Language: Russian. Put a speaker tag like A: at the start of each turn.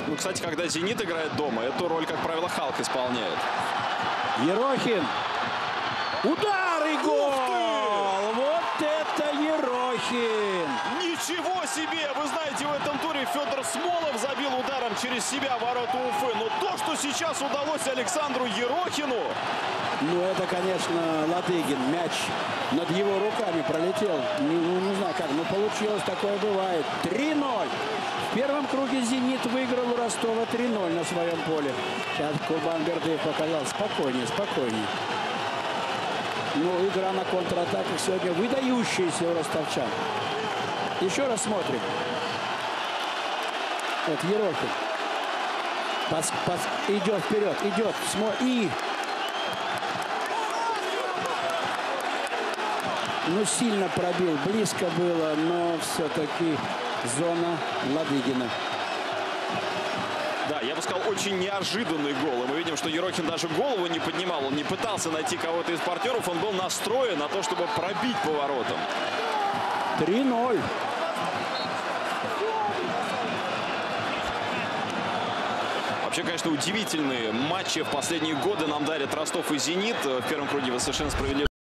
A: Ну, кстати, когда «Зенит» играет дома, эту роль, как правило, Халк исполняет.
B: Ерохин. Удар и гол! Вот это Ерохин!
A: Ничего себе! Вы знаете, в этом туре Федор Смолов забил ударом через себя ворота Уфы. Но то, что сейчас удалось Александру Ерохину...
B: Ну, это, конечно, Ладыгин. Мяч над его руками пролетел. Не знаю как, но получилось. Такое бывает. 3-0. В первом круге «Зенит» выиграл у Ростова 3-0 на своем поле. Сейчас Курбанбердыев показал. Спокойнее, спокойнее. Ну, игра на контратаках сегодня выдающаяся у ростовчан. Еще раз смотрим. Вот Ерохин. Идет вперед, идет. И... Ну, сильно пробил, близко было, но все-таки зона Ладыгина.
A: Да, я бы сказал, очень неожиданный гол. И мы видим, что Ерохин даже голову не поднимал. Он не пытался найти кого-то из партнеров. Он был настроен на то, чтобы пробить по воротам.
B: 3-0.
A: Вообще, конечно, удивительные матчи в последние годы нам дарят Ростов и «Зенит». В первом круге вы совершенно справедливо